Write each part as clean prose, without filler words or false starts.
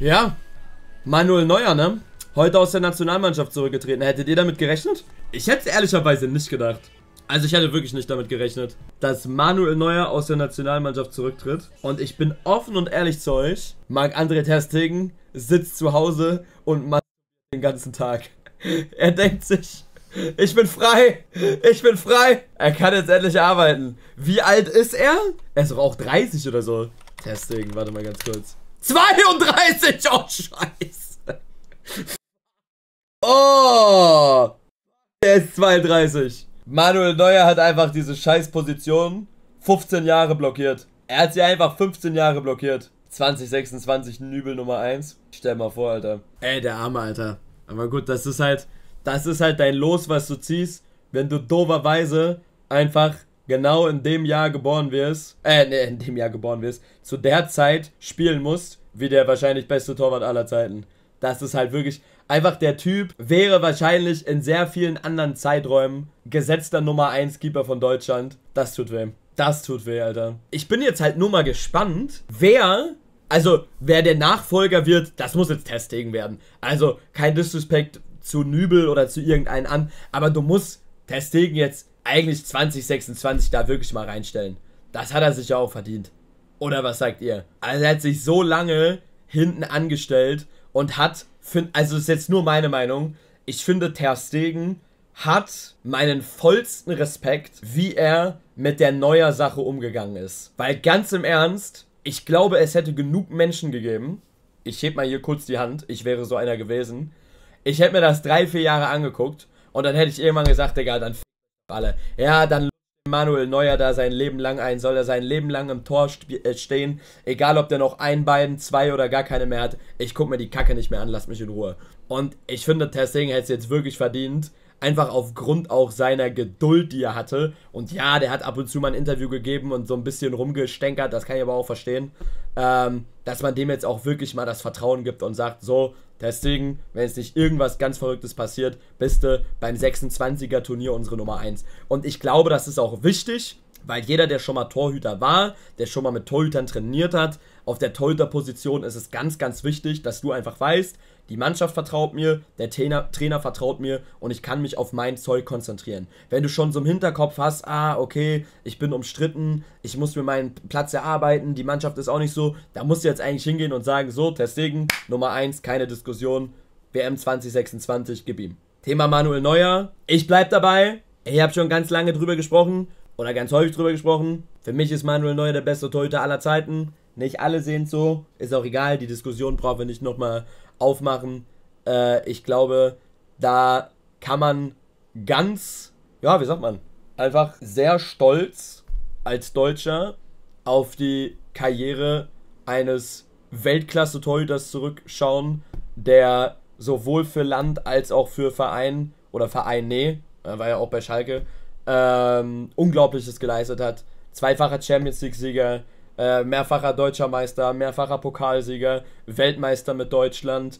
Ja, Manuel Neuer, ne? Heute aus der Nationalmannschaft zurückgetreten. Hättet ihr damit gerechnet? Ich hätte es ehrlicherweise nicht gedacht. Also ich hätte wirklich nicht damit gerechnet, dass Manuel Neuer aus der Nationalmannschaft zurücktritt. Und ich bin offen und ehrlich zu euch. Marc-André ter Stegen sitzt zu Hause und macht den ganzen Tag. Er denkt sich, ich bin frei, ich bin frei. Er kann jetzt endlich arbeiten. Wie alt ist er? Er ist doch auch 30 oder so. Ter Stegen, warte mal ganz kurz. 32! Oh, scheiße. Oh! Der ist 32. Manuel Neuer hat einfach diese Scheißposition 15 Jahre blockiert. Er hat sie einfach 15 Jahre blockiert. 2026 Nübel Nummer 1. Stell mal vor, Alter. Ey, der Arme, Alter. Aber gut, das ist halt dein Los, was du ziehst, wenn du doverweise einfach genau in dem Jahr geboren wirst, zu der Zeit spielen musst, wie der wahrscheinlich beste Torwart aller Zeiten. Das ist halt wirklich, einfach der Typ wäre wahrscheinlich in sehr vielen anderen Zeiträumen gesetzter Nummer 1 Keeper von Deutschland. Das tut weh. Das tut weh, Alter. Ich bin jetzt halt nur mal gespannt, wer der Nachfolger wird. Das muss jetzt ter Stegen werden. Also kein Disrespect zu Nübel oder zu irgendeinem an, aber du musst ter Stegen jetzt eigentlich 2026 da wirklich mal reinstellen. Das hat er sich ja auch verdient. Oder was sagt ihr? Also er hat sich so lange hinten angestellt und hat, also das ist jetzt nur meine Meinung, ich finde ter Stegen hat meinen vollsten Respekt, wie er mit der Neuer-Sache umgegangen ist. Weil ganz im Ernst, ich glaube, es hätte genug Menschen gegeben, ich heb mal hier kurz die Hand, ich wäre so einer gewesen, ich hätte mir das 3-4 Jahre angeguckt und dann hätte ich irgendwann gesagt, Digga, dann alle. Ja, dann Manuel Neuer da sein Leben lang ein, soll er sein Leben lang im Tor stehen, egal ob der noch ein, beiden, zwei oder gar keine mehr hat, ich guck mir die Kacke nicht mehr an, lasst mich in Ruhe. Und ich finde, ter Stegen hätte es jetzt wirklich verdient, einfach aufgrund auch seiner Geduld, die er hatte. Und ja, der hat ab und zu mal ein Interview gegeben und so ein bisschen rumgestänkert, das kann ich aber auch verstehen, dass man dem jetzt auch wirklich mal das Vertrauen gibt und sagt, so, ter Stegen, wenn jetzt nicht irgendwas ganz Verrücktes passiert, bist du beim 26er Turnier unsere Nummer 1. Und ich glaube, das ist auch wichtig, weil jeder, der schon mal Torhüter war, der schon mal mit Torhütern trainiert hat, auf der Torhüterposition ist es ganz, ganz wichtig, dass du einfach weißt, die Mannschaft vertraut mir, der Trainer vertraut mir und ich kann mich auf mein Zeug konzentrieren. Wenn du schon so im Hinterkopf hast, okay, ich bin umstritten, ich muss mir meinen Platz erarbeiten, die Mannschaft ist auch nicht so, da musst du jetzt eigentlich hingehen und sagen, so, ter Stegen, Nummer 1, keine Diskussion, WM 2026, gib ihm. Thema Manuel Neuer, ich bleib dabei, ich habe schon ganz lange drüber gesprochen, oder ganz häufig drüber gesprochen, für mich ist Manuel Neuer der beste Torhüter aller Zeiten, nicht alle sehen es so, ist auch egal, die Diskussion brauchen wir nicht nochmal aufmachen. Ich glaube, da kann man ganz, ja, wie sagt man, einfach sehr stolz als Deutscher auf die Karriere eines Weltklasse-Torhüters zurückschauen, der sowohl für Land als auch für Verein, oder Vereine, er war ja auch bei Schalke, Unglaubliches geleistet hat. Zweifacher Champions League-Sieger, mehrfacher Deutscher Meister, mehrfacher Pokalsieger, Weltmeister mit Deutschland,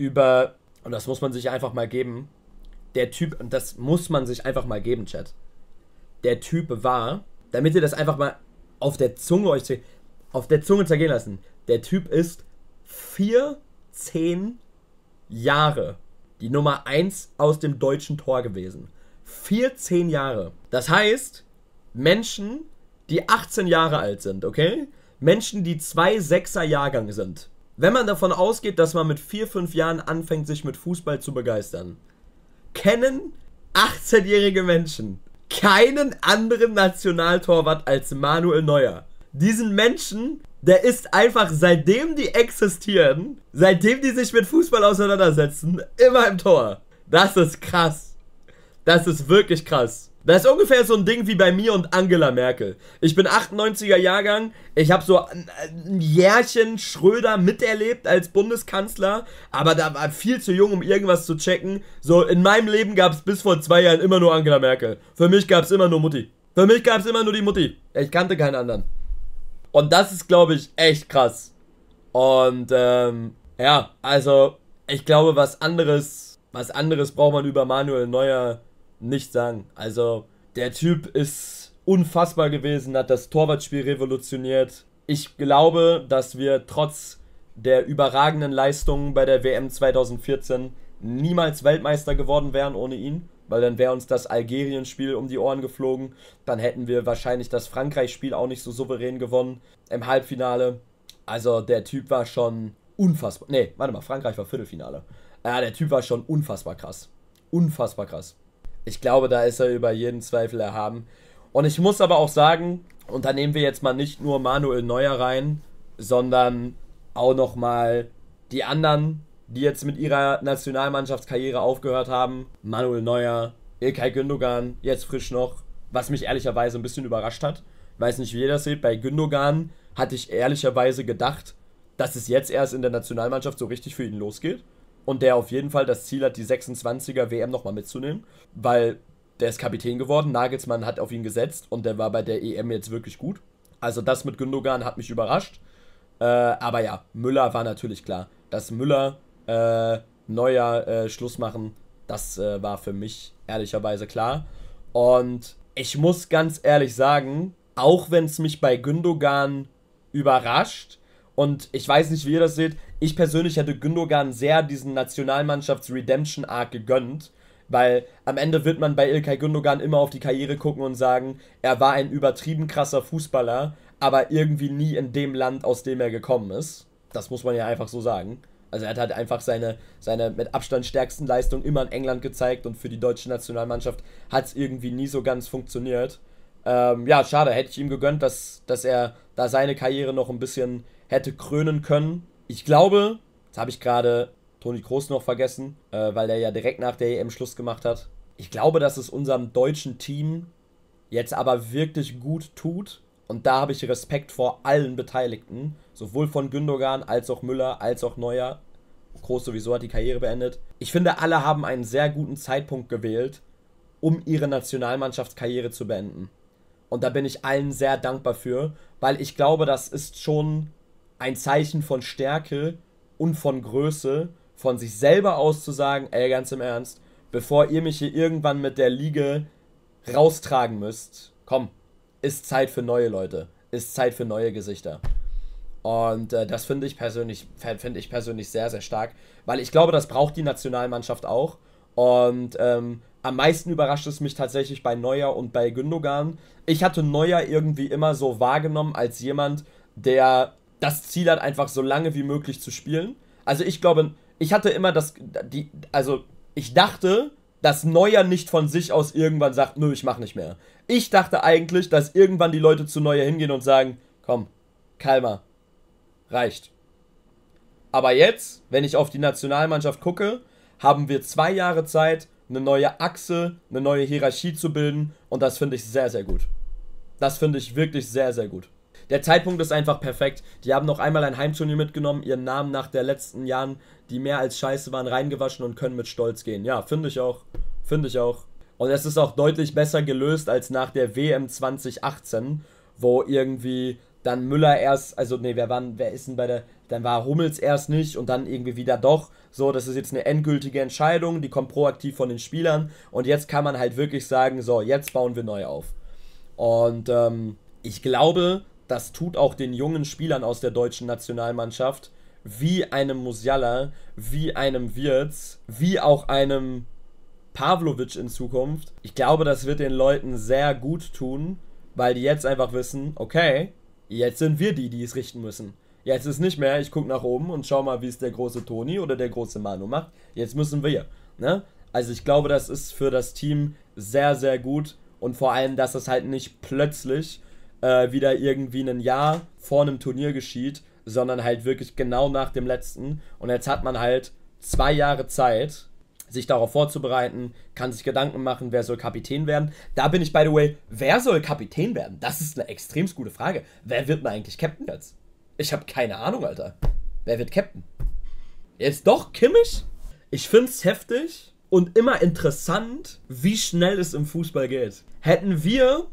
und das muss man sich einfach mal geben, der Typ, und das muss man sich einfach mal geben, Chat, der Typ war, damit ihr das einfach mal auf der Zunge zergehen lassen, der Typ ist 14 Jahre die Nummer 1 aus dem deutschen Tor gewesen. 14 Jahre. Das heißt, Menschen, die 18 Jahre alt sind, okay? Menschen, die 2-6er Jahrgang sind. Wenn man davon ausgeht, dass man mit 4-5 Jahren anfängt, sich mit Fußball zu begeistern, kennen 18-jährige Menschen keinen anderen Nationaltorwart als Manuel Neuer. Diesen Menschen, der ist einfach, seitdem die existieren, seitdem die sich mit Fußball auseinandersetzen, immer im Tor. Das ist krass. Das ist wirklich krass. Das ist ungefähr so ein Ding wie bei mir und Angela Merkel. Ich bin 98er Jahrgang, ich habe so ein Jährchen Schröder miterlebt als Bundeskanzler, aber da war viel zu jung, um irgendwas zu checken. So, in meinem Leben gab es bis vor 2 Jahren immer nur Angela Merkel. Für mich gab es immer nur Mutti. Für mich gab es immer nur die Mutti. Ich kannte keinen anderen. Und das ist, glaube ich, echt krass. Und, ja, also, ich glaube, was anderes braucht man über Manuel Neuer nicht sagen. Also, der Typ ist unfassbar gewesen, hat das Torwartspiel revolutioniert. Ich glaube, dass wir trotz der überragenden Leistungen bei der WM 2014 niemals Weltmeister geworden wären ohne ihn, weil dann wäre uns das Algerien-Spiel um die Ohren geflogen, dann hätten wir wahrscheinlich das Frankreich-Spiel auch nicht so souverän gewonnen im Halbfinale. Also der Typ war schon unfassbar. Nee, warte mal, Frankreich war Viertelfinale. Ja, der Typ war schon unfassbar krass. Unfassbar krass. Ich glaube, da ist er über jeden Zweifel erhaben. Und ich muss aber auch sagen, und da nehmen wir jetzt mal nicht nur Manuel Neuer rein, sondern auch nochmal die anderen, die jetzt mit ihrer Nationalmannschaftskarriere aufgehört haben. Manuel Neuer, İlkay Gündoğan, jetzt frisch noch, was mich ehrlicherweise ein bisschen überrascht hat. Ich weiß nicht, wie ihr das seht. Bei Gündoğan hatte ich ehrlicherweise gedacht, dass es jetzt erst in der Nationalmannschaft so richtig für ihn losgeht. Und der auf jeden Fall das Ziel hat, die 26er WM nochmal mitzunehmen. Weil der ist Kapitän geworden, Nagelsmann hat auf ihn gesetzt und der war bei der EM jetzt wirklich gut. Also das mit Gündoğan hat mich überrascht. Aber ja, Müller war natürlich klar. Dass Müller, Neuer Schluss machen, das war für mich ehrlicherweise klar. Und ich muss ganz ehrlich sagen, auch wenn es mich bei Gündoğan überrascht, und ich weiß nicht, wie ihr das seht, ich persönlich hätte Gündoğan sehr diesen Nationalmannschafts-Redemption-Arc gegönnt, weil am Ende wird man bei İlkay Gündoğan immer auf die Karriere gucken und sagen, er war ein übertrieben krasser Fußballer, aber irgendwie nie in dem Land, aus dem er gekommen ist. Das muss man ja einfach so sagen. Also er hat halt einfach seine mit Abstand stärksten Leistungen immer in England gezeigt und für die deutsche Nationalmannschaft hat es irgendwie nie so ganz funktioniert. Ja, schade, hätte ich ihm gegönnt, dass er da seine Karriere noch ein bisschen hätte krönen können. Ich glaube, jetzt habe ich gerade Toni Kroos noch vergessen, weil der ja direkt nach der EM Schluss gemacht hat. Ich glaube, dass es unserem deutschen Team jetzt aber wirklich gut tut. Und da habe ich Respekt vor allen Beteiligten. Sowohl von Gündoğan als auch Müller, als auch Neuer. Kroos sowieso hat die Karriere beendet. Ich finde, alle haben einen sehr guten Zeitpunkt gewählt, um ihre Nationalmannschaftskarriere zu beenden. Und da bin ich allen sehr dankbar für, weil ich glaube, das ist schon ein Zeichen von Stärke und von Größe, von sich selber aus zu sagen, ey, ganz im Ernst, bevor ihr mich hier irgendwann mit der Liga raustragen müsst, komm, ist Zeit für neue Leute, ist Zeit für neue Gesichter. Und das finde ich persönlich sehr, sehr stark, weil ich glaube, das braucht die Nationalmannschaft auch. Und am meisten überrascht es mich tatsächlich bei Neuer und bei Gündoğan. Ich hatte Neuer irgendwie immer so wahrgenommen als jemand, der das Ziel hat, einfach so lange wie möglich zu spielen. Also ich glaube, ich hatte immer ich dachte, dass Neuer nicht von sich aus irgendwann sagt, nö, ich mach nicht mehr. Ich dachte eigentlich, dass irgendwann die Leute zu Neuer hingehen und sagen, komm, Kalmar, reicht. Aber jetzt, wenn ich auf die Nationalmannschaft gucke, haben wir 2 Jahre Zeit, eine neue Achse, eine neue Hierarchie zu bilden und das finde ich sehr, sehr gut. Das finde ich wirklich sehr, sehr gut. Der Zeitpunkt ist einfach perfekt. Die haben noch einmal ein Heimturnier mitgenommen, ihren Namen nach der letzten Jahren, die mehr als scheiße waren, reingewaschen und können mit Stolz gehen. Ja, finde ich auch. Finde ich auch. Und es ist auch deutlich besser gelöst als nach der WM 2018, wo irgendwie dann Müller erst, wer ist denn dann war Hummels erst nicht und dann irgendwie wieder doch. So, das ist jetzt eine endgültige Entscheidung, die kommt proaktiv von den Spielern und jetzt kann man halt wirklich sagen, so, jetzt bauen wir neu auf. Und ich glaube, das tut auch den jungen Spielern aus der deutschen Nationalmannschaft, wie einem Musiala, wie einem Wirtz, wie auch einem Pavlovic in Zukunft. Ich glaube, das wird den Leuten sehr gut tun, weil die jetzt einfach wissen, okay, jetzt sind wir die es richten müssen. Jetzt ist nicht mehr, ich gucke nach oben und schau mal, wie es der große Toni oder der große Manu macht. Jetzt müssen wir. Ne? Also ich glaube, das ist für das Team sehr, sehr gut und vor allem, dass es halt nicht plötzlich wieder irgendwie ein Jahr vor einem Turnier geschieht, sondern halt wirklich genau nach dem letzten. Und jetzt hat man halt 2 Jahre Zeit, sich darauf vorzubereiten, kann sich Gedanken machen, wer soll Kapitän werden. Da bin ich, by the way, wer soll Kapitän werden? Das ist eine extrem gute Frage. Wer wird denn eigentlich Captain jetzt? Ich habe keine Ahnung, Alter. Wer wird Captain? Jetzt doch Kimmich? Ich find's heftig und immer interessant, wie schnell es im Fußball geht. Hätten wir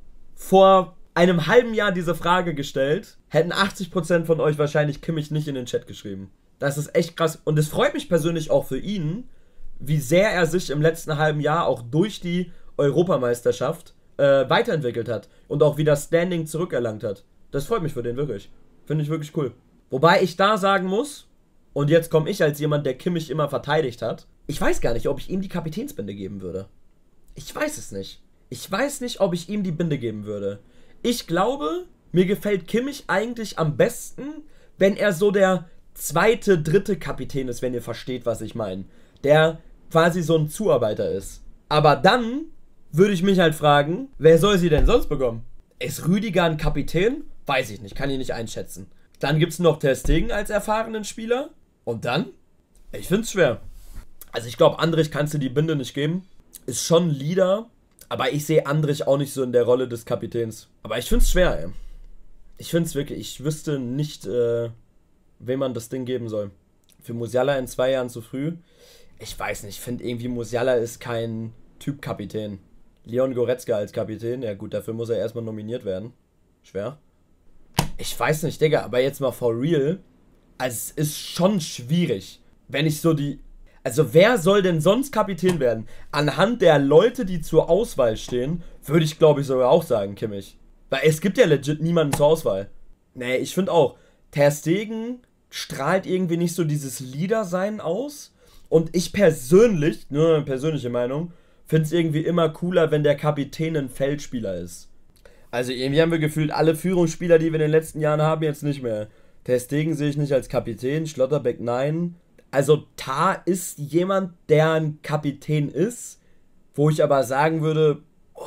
vor einem halben Jahr diese Frage gestellt, hätten 80% von euch wahrscheinlich Kimmich nicht in den Chat geschrieben. Das ist echt krass. Und es freut mich persönlich auch für ihn, wie sehr er sich im letzten halben Jahr auch durch die Europameisterschaft weiterentwickelt hat und auch wieder Standing zurückerlangt hat. Das freut mich für den wirklich. Finde ich wirklich cool. Wobei ich da sagen muss, und jetzt komme ich als jemand, der Kimmich immer verteidigt hat, ich weiß gar nicht, ob ich ihm die Kapitänsbinde geben würde. Ich weiß es nicht. Ich weiß nicht, ob ich ihm die Binde geben würde. Ich glaube, mir gefällt Kimmich eigentlich am besten, wenn er so der zweite, dritte Kapitän ist, wenn ihr versteht, was ich meine. Der quasi so ein Zuarbeiter ist. Aber dann würde ich mich halt fragen, wer soll sie denn sonst bekommen? Ist Rüdiger ein Kapitän? Weiß ich nicht, kann ich nicht einschätzen. Dann gibt es noch Ter Stegen als erfahrenen Spieler. Und dann? Ich finde es schwer. Also ich glaube, Andrich kannst du die Binde nicht geben. Ist schon Leader, aber ich sehe Andrich auch nicht so in der Rolle des Kapitäns. Aber ich finde es schwer, ey. Ich finde es wirklich, ich wüsste nicht, wem man das Ding geben soll. Für Musiala in 2 Jahren zu früh. Ich weiß nicht, ich finde irgendwie Musiala ist kein Typ Kapitän. Leon Goretzka als Kapitän, ja gut, dafür muss er erstmal nominiert werden. Schwer. Ich weiß nicht, Digga, aber jetzt mal for real. Also es ist schon schwierig, wenn ich so die... Also wer soll denn sonst Kapitän werden? Anhand der Leute, die zur Auswahl stehen, würde ich glaube ich sogar auch sagen, Kimmich. Weil es gibt ja legit niemanden zur Auswahl. Nee, ich finde auch, Ter Stegen strahlt irgendwie nicht so dieses Leader-Sein aus. Und ich persönlich, nur eine persönliche Meinung, finde es irgendwie immer cooler, wenn der Kapitän ein Feldspieler ist. Also irgendwie haben wir gefühlt alle Führungsspieler, die wir in den letzten Jahren haben, jetzt nicht mehr. Ter Stegen sehe ich nicht als Kapitän, Schlotterbeck nein. Also Tah ist jemand, der ein Kapitän ist, wo ich aber sagen würde,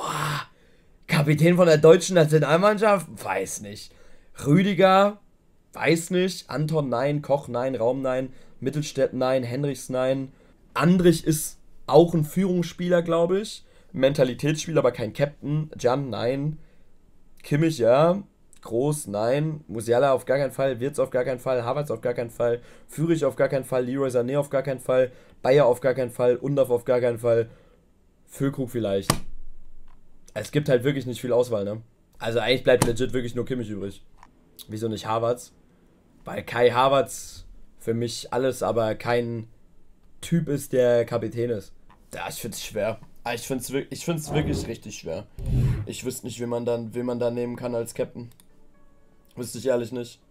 Kapitän von der deutschen Nationalmannschaft? Weiß nicht. Rüdiger? Weiß nicht. Anton nein, Koch nein, Raum nein, Mittelstädt nein, Henrichs nein. Andrich ist auch ein Führungsspieler, glaube ich. Mentalitätsspieler, aber kein Captain. Can nein. Kimmich ja. Groß, nein. Musiala auf gar keinen Fall. Wirtz auf gar keinen Fall. Havertz auf gar keinen Fall. Führich auf gar keinen Fall. Leroy Sané auf gar keinen Fall. Bayer auf gar keinen Fall. Undorf auf gar keinen Fall. Füllkrug vielleicht. Es gibt halt wirklich nicht viel Auswahl, ne? Also eigentlich bleibt legit wirklich nur Kimmich übrig. Wieso nicht Havertz? Weil Kai Havertz für mich alles, aber kein Typ ist, der Kapitän ist. Ja, ich find's schwer. Ich find's wirklich richtig schwer. Ich wüsste nicht, wen man dann nehmen kann als Captain. Wüsste ich ehrlich nicht.